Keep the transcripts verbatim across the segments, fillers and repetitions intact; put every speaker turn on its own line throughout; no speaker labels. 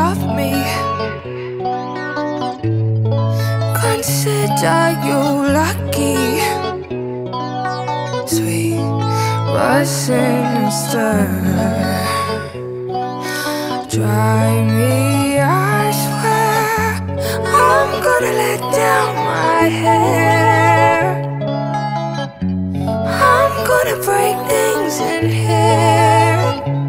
love me. Consider you lucky. Sweet but sinister. Try me, I swear. I'm gonna let down my hair. I'm gonna break things in here.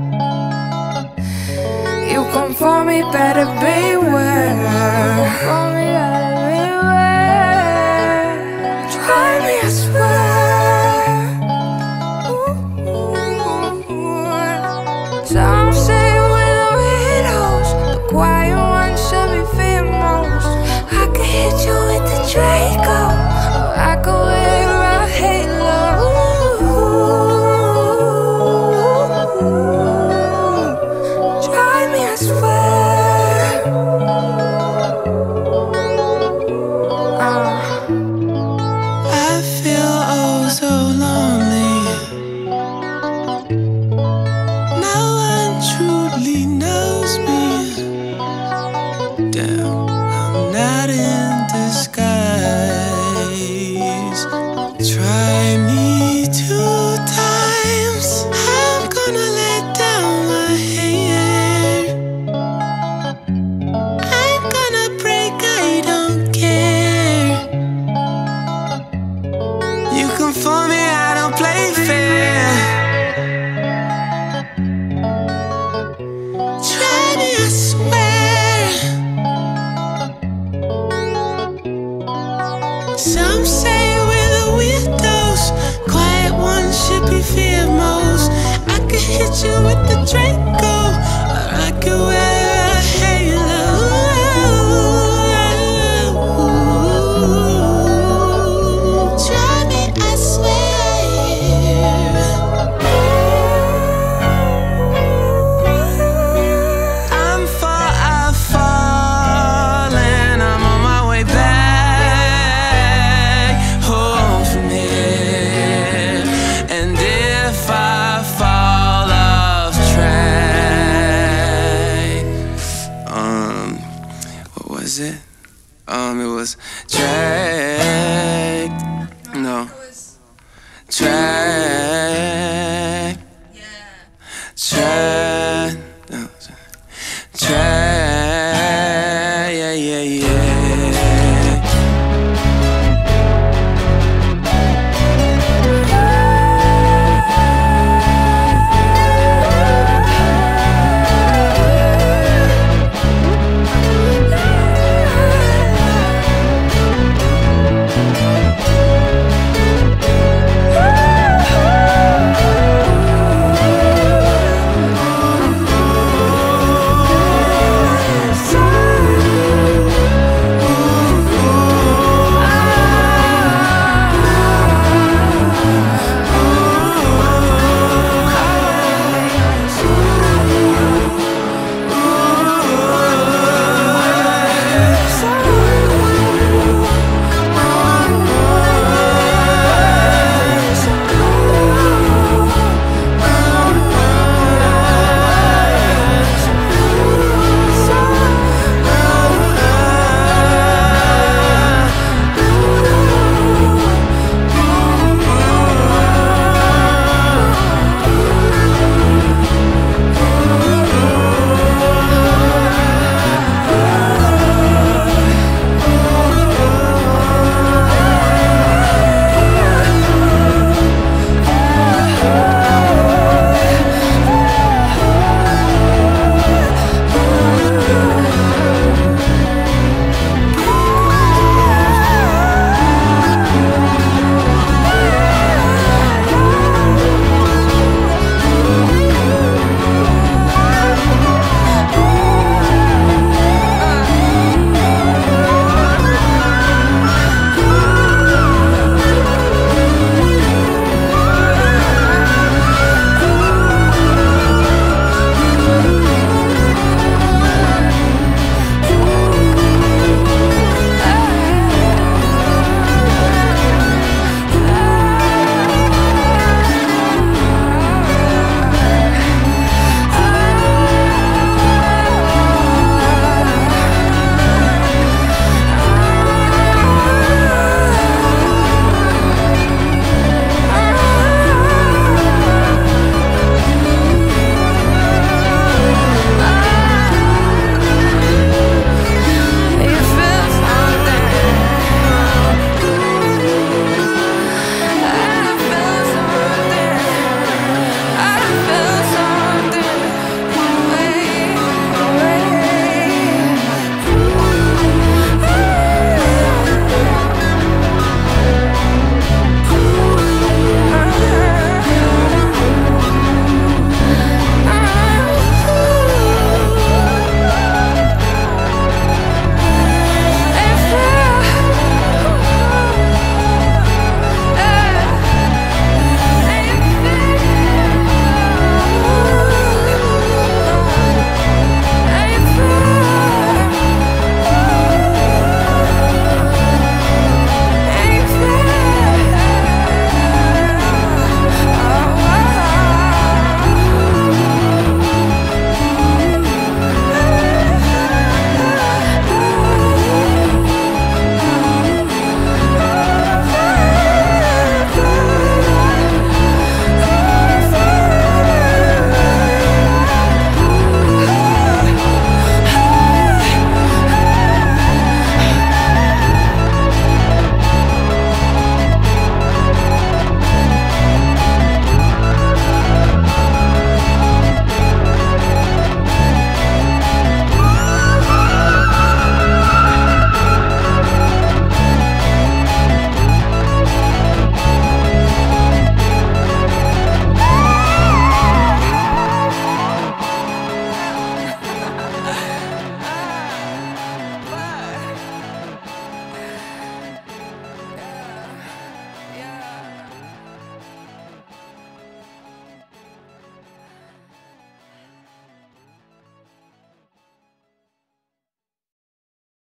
You come for me, better beware. For me, better beware. Try me, I swear. Ooh. Some say we're the widows, the quiet ones should be feared most. I could hit you with the Draco, or I could wear a halo. Try me, I swear. uh.
I feel oh so lonely. No one truly knows me. Damn, I'm not in disguise. Try me two times, I'm gonna let down my hair. I'm gonna break, I don't care. You come for me, I don't play fair. Try me, I swear. Some say we're the weirdos, quiet ones should be feared most. I could hit you with the Draco, or I could wear a halo. Try me, I swear. I'm far, I've fallen. I'm on my way back home from here. And if I fall off track, um, what was it? Um, it was drag. No, drag.